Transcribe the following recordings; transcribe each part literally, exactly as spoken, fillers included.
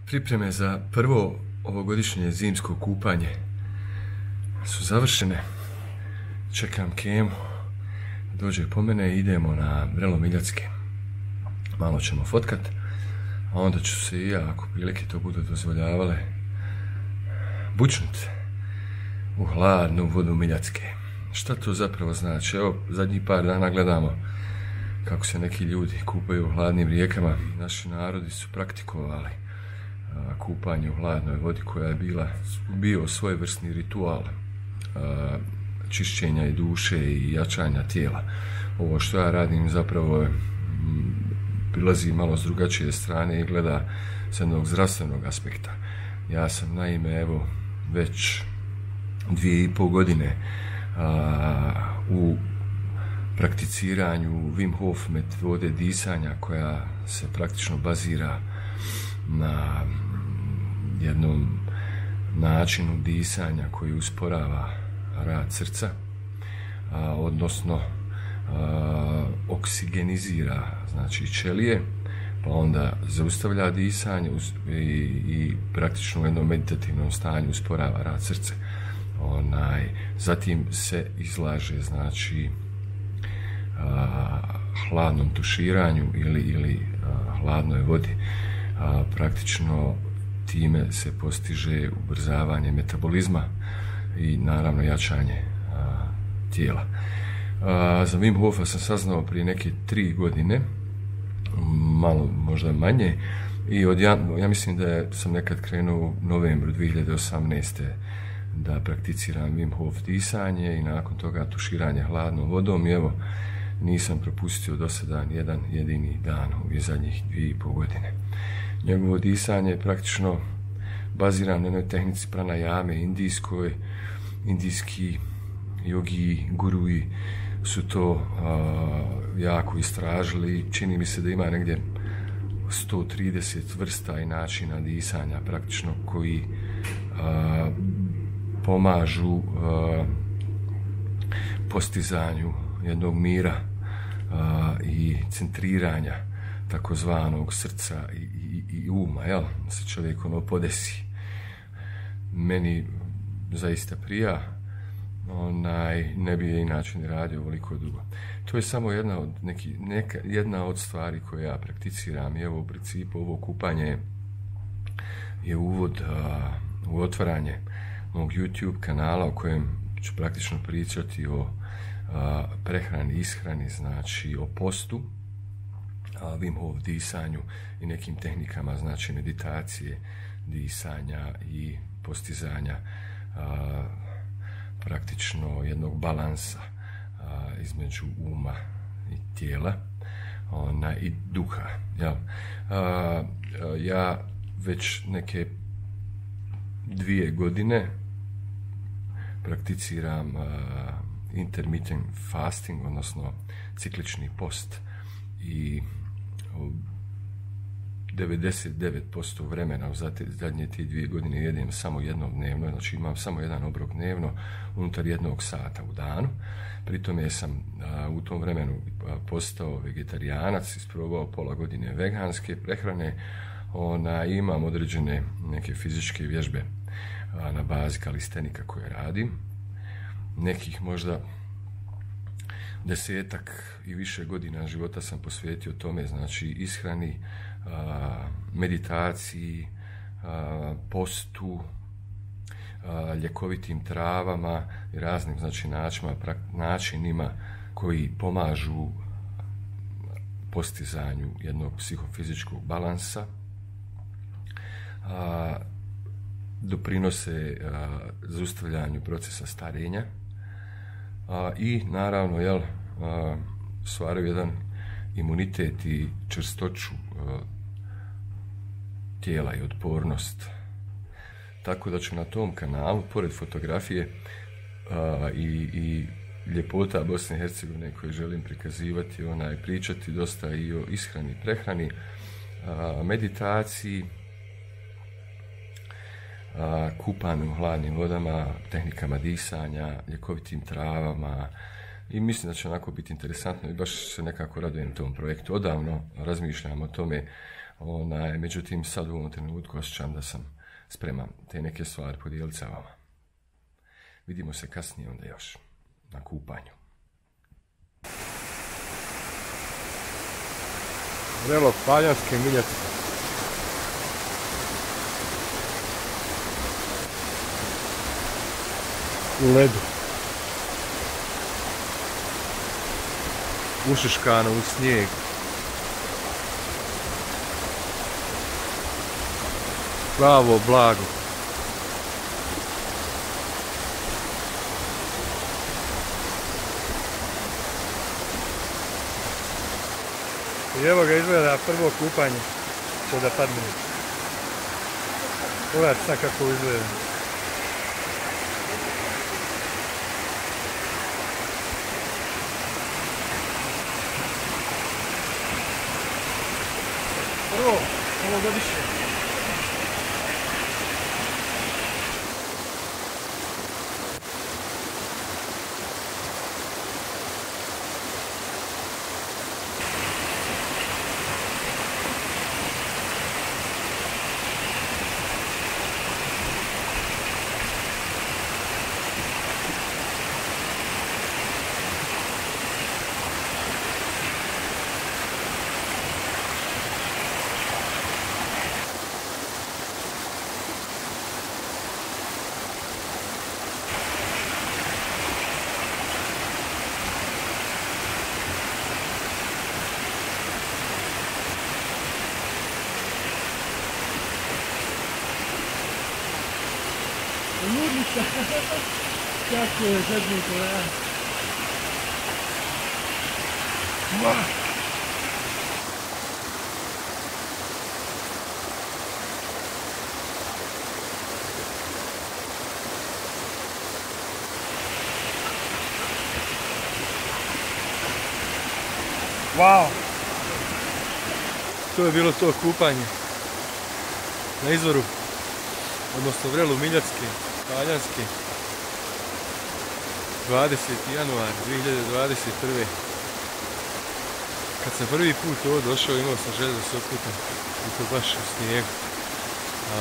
Pripreme za prvo ovogodišnje zimsko kupanje su završene. Čekam Kemu, dođe po mene i idemo na Vrelo Miljacke. Malo ćemo fotkat, a onda ću se i ja, ako prilike to budu dozvoljavale, bučnut u hladnu vodu Miljacke. Šta to zapravo znači? Evo, zadnjih par dana gledamo kako se neki ljudi kupaju u hladnim rijekama. Naši narodi su praktikovali a, kupanje u hladnoj vodi, koja je bila, bio svojevrsni ritual a, čišćenja i duše i jačanja tijela. Ovo što ja radim zapravo prilazi malo s drugačije strane i gleda s jednog zdravstvenog aspekta. Ja sam naime evo već dvije i pol godine a, u prakticiranju Wim Hof metode disanja, koja se praktično bazira na jednom načinu disanja koji usporava rad srca, a, odnosno a, oksigenizira znači ćelije, pa onda zaustavlja disanje i, i praktično u jednom meditativnom stanju usporava rad srca. Onaj, zatim se izlaže znači a, hladnom tuširanju ili, ili a, hladnoj vodi. A, praktično time se postiže ubrzavanje metabolizma i naravno jačanje a, tijela. A, za Wim Hofa sam saznao prije neke tri godine, malo možda manje, i od ja, ja mislim da je, sam nekad krenuo u novembru dvije hiljade osamnaeste da prakticiram Wim Hof disanje i nakon toga tuširanje hladnom vodom, i evo nisam propustio do sada jedan jedini dan u zadnjih dvije i pol godine. Njegovo disanje je praktično bazirano na jednoj tehnici pranajame indijskoj. Indijski jogi, guruji su to a, jako istražili. Čini mi se da ima negdje sto trideset vrsta i načina disanja praktično koji a, pomažu a, postizanju jednog mira a, i centriranja takozvanog srca i, i, i uma, jel? Se čovjek ono podesi. Meni zaista prija, onaj, ne bi je inače ni radio ovoliko dugo. To je samo jedna od, neki, neka, jedna od stvari koje ja prakticiram, i evo u principu ovo kupanje je uvod a, u otvaranje mog YouTube kanala, u kojem ću praktično pričati o a, prehrani, ishrani, znači o postu, a, Wim Hof disanju i nekim tehnikama, znači meditacije, disanja i postizanja a, praktično jednog balansa a, između uma i tijela, ona, i duha. Ja, a, ja već neke dvije godine prakticiram a, intermittent fasting, odnosno ciklični post, i devedeset devet posto vremena u zadnje te dvije godine jedem samo jednom dnevno, znači imam samo jedan obrok dnevno unutar jednog sata u danu. Pritom sam a, u tom vremenu a, postao vegetarijanac, isprobao pola godine veganske prehrane, ona, imam određene neke fizičke vježbe a, na bazi kalistenika koje radim, nekih možda desetak i više godina života sam posvetio tome, znači ishrani, a, meditaciji, a, postu, a, ljekovitim travama i raznim znači načinima, načinima koji pomažu postizanju jednog psihofizičkog balansa, a, doprinose a, zaustavljanju procesa starenja, a, i naravno jel, a, stvaraju jedan imunitet i čvrstoću a, tijela i otpornost. Tako da ću na tom kanalu, pored fotografije a, i, i ljepota Bosne i Hercegovine koje želim prikazivati, onaj, pričati dosta i o ishrani, prehrani, a, meditaciji, a, kupanju u hladnim vodama, tehnikama disanja, ljekovitim travama, i mislim da će onako biti interesantno i baš se nekako radujem tom projektu. Odavno razmišljam o tome Onaj, međutim, sad u ovom trenutku osjećam da sam spreman te neke stvari podijeliti sa vama. Vidimo se kasnije onda još na kupanju. Vrelo Paljanske Miljacke. U ledu. Ušuškano u snijeg. Pravo blago. I evo ga izgleda prvo kupanje. Što da padne. Pogledajte sad kako izgleda. Prvo, ovogodišnje. Murnica, kako je zadnjiko, ja. Wow. Wow. To je bilo to kupanje na izvoru, odnosno Vrelu Miljacke, Paljanske, dvadeseti januar dvije hiljade dvadeset prve. Kad sam prvi put ovdje došao, imao sam želju da se otputam i to baš u snijegu. A,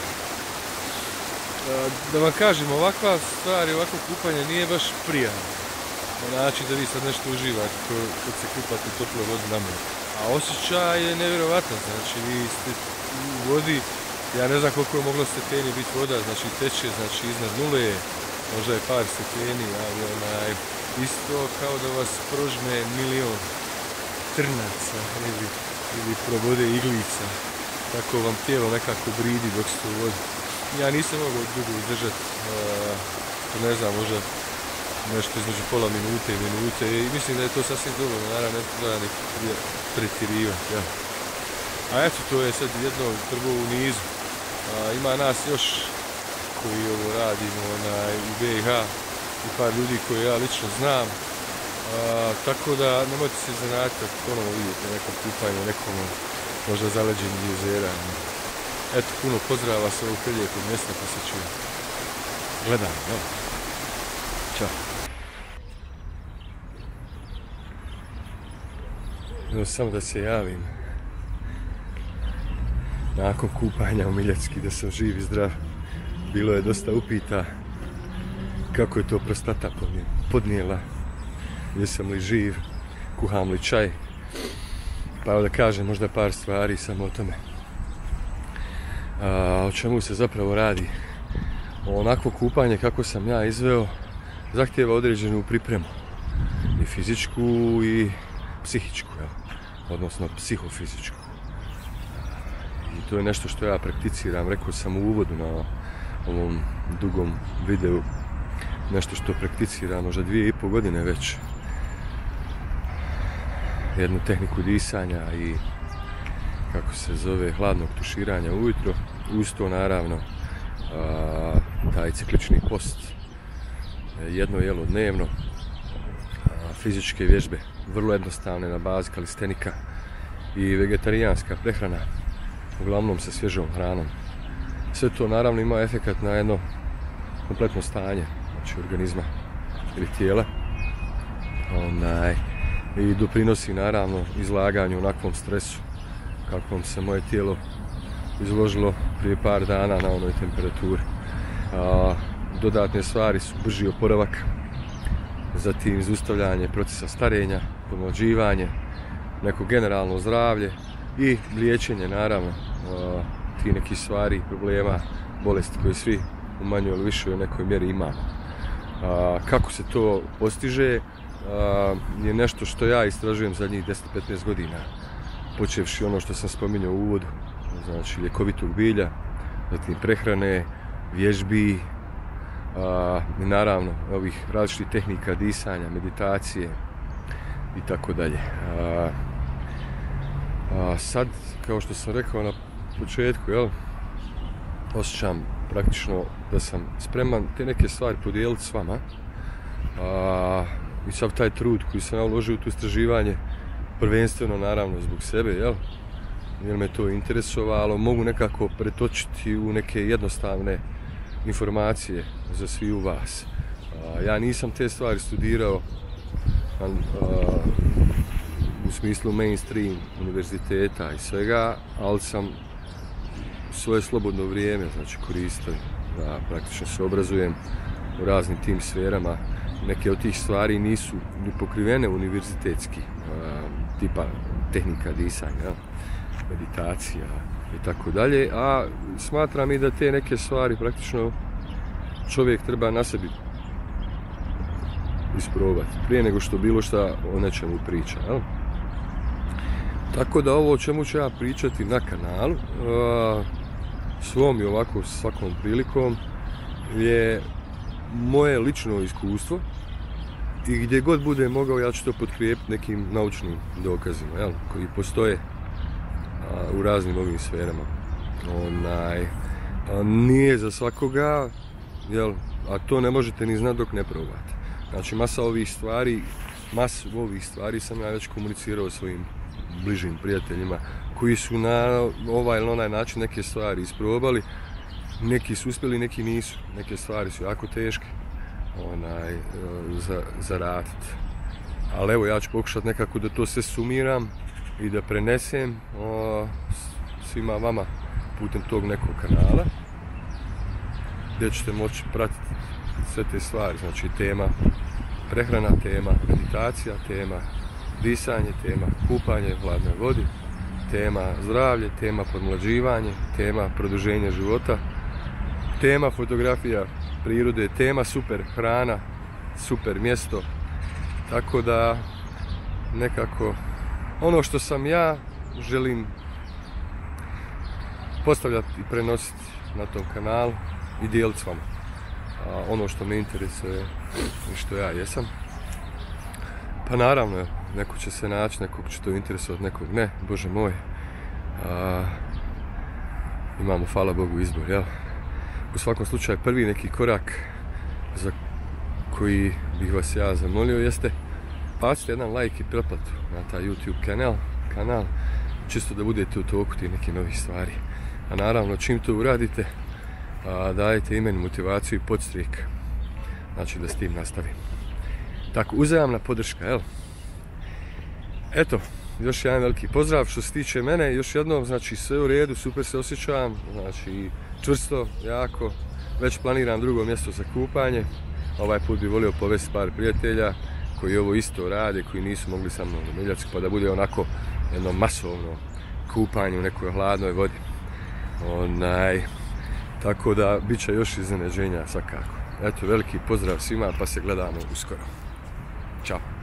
a, da vam kažem, ovakva stvar i ovakvo kupanje nije baš prijatno. Na način da vi sad nešto uživate kad se kupate u toploj vodi na moru. A osjećaj je nevjerovatan, znači vi ste u vodi. Ja ne znam koliko je moglo stepeni biti voda, znači teče, znači iznad nule, možda je par stepeni, ali onaj, isto kao da vas prožme milion trnaca ili, ili probode iglica, tako vam tijelo nekako bridi dok ste u vodi. Ja nisam mogao dugo izdržati, uh, ne znam, možda nešto između pola minute i minute i mislim da je to sasvim dovoljno, naravno ne treba ni pretjerivati, ja. A eto, to je sad jedno prvo u nizu. A, ima nas još koji ovo radimo na, u B i H i par ljudi koje ja lično znam. A, tako da nemojte se iznenaditi kad ponovo vidite neko kupanje, nekom možda zaleđenih jezera. Eto, puno pozdrava sa ovog prelijepog mjesta pa se čujem. Gledam, evo. Ćao. Evo samo da se javim. Nakon kupanja u Miljacki da sam živ i zdrav, bilo je dosta upita kako je to prostata podnijela, jesam li živ, kuham li čaj, pa evo da kažem možda par stvari samo o tome. A, o čemu se zapravo radi? Onako kupanje kako sam ja izveo zahtijeva određenu pripremu, i fizičku i psihičku, jel? Odnosno psihofizičku. I to je nešto što ja prakticiram, rekao sam u uvodu na ovom dugom videu, nešto što prakticiram možda dvije i pol godine već. Jednu tehniku disanja i kako se zove hladnog tuširanja ujutro, uz to naravno a, taj ciklični post, jedno jelo dnevno, a, fizičke vježbe, vrlo jednostavne na bazi kalistenika i vegetarijanska prehrana, uglavnom sa svježom hranom. Sve to naravno ima efekat na jedno kompletno stanje, znači organizma ili tijela. Onaj, i doprinosi naravno izlaganju onakvom stresu kakvom se moje tijelo izložilo prije par dana na onoj temperaturi. A, dodatne stvari su brži oporavak, zatim zaustavljanje procesa starenja, pomlađivanje, neko generalno zdravlje i liječenje, naravno, a, ti neki stvari, problema, bolesti koje svi u manjoj ili višoj u nekoj mjeri imamo. A, kako se to postiže a, je nešto što ja istražujem zadnjih deset do petnaest godina, počevši ono što sam spominjao u uvodu, znači ljekovitog bilja, zatim prehrane, vježbi, a, i naravno ovih različitih tehnika disanja, meditacije i tako dalje. Sad, kao što sam rekao na početku, jel, osjećam praktično da sam spreman te neke stvari podijeliti s vama. A, I sav taj trud koji sam uložio u to istraživanje, prvenstveno naravno zbog sebe, jel, jer me to interesovalo, mogu nekako pretočiti u neke jednostavne informacije za svi u vas. A, ja nisam te stvari studirao a, a, u smislu mainstream univerziteta i svega, ali sam svoje slobodno vrijeme, znači, koristio da praktično se obrazujem u raznim tim sferama. Neke od tih stvari nisu ni pokrivene univerzitetski, a, tipa tehnika disanja, meditacija i tako dalje, a smatram i da te neke stvari praktično čovjek treba na sebi isprobati prije nego što bilo šta o nečemu priča, jel? Tako da ovo o čemu ću ja pričati na kanalu, a, svom i ovako svakom prilikom, je moje lično iskustvo i gdje god bude mogao ja ću to potkrijepiti nekim naučnim dokazima, jel, koji postoje a, u raznim ovim sferama. Onaj, a, nije za svakoga, jel, a to ne možete ni znati dok ne probate. Znači, masa ovih stvari, masu ovih stvari sam ja već komunicirao svojim bližim prijateljima koji su na ovaj ili onaj način neke stvari isprobali. Neki su uspjeli, neki nisu. Neke stvari su jako teške onaj, za, za raditi. Ali evo, ja ću pokušati nekako da to sve sumiram i da prenesem o, svima vama putem tog nekog kanala, gdje ćete moći pratiti sve te stvari. Znači, tema prehrana, tema meditacija, tema disanje, tema kupanje u hladnoj vodi, tema zdravlje, tema podmlađivanje, tema produženje života, tema fotografija prirode, tema super hrana, super mjesto. Tako da nekako ono što sam ja želim postavljati i prenositi na tom kanalu i dijeliti s vama. A ono što me interesuje i što ja jesam. Pa naravno, neko će se naći, nekog će to interesovati, nekog ne, Bože moj. A, imamo, hvala Bogu, izbor, jel? U svakom slučaju, prvi neki korak za koji bih vas ja zamolio jeste bacite jedan like i pretplatu na taj YouTube kanal, kanal, čisto da budete u toku tih nekih novih stvari. A naravno, čim to uradite, a, dajte i meni motivaciju i podstrijek, znači da s tim nastavim. Tako, uzajamna podrška, jel? Eto, još jedan veliki pozdrav što se tiče mene, još jednom, znači, sve u redu, super se osjećam, znači, čvrsto, jako, već planiram drugo mjesto za kupanje. Ovaj put bi volio povesti par prijatelja koji ovo isto rade, koji nisu mogli sa mnom u Miljacku, pa da bude onako jedno masovno kupanje u nekoj hladnoj vodi. Onaj, tako da, bit će još iznenađenja svakako. Eto, veliki pozdrav svima, pa se gledamo uskoro. Ćao.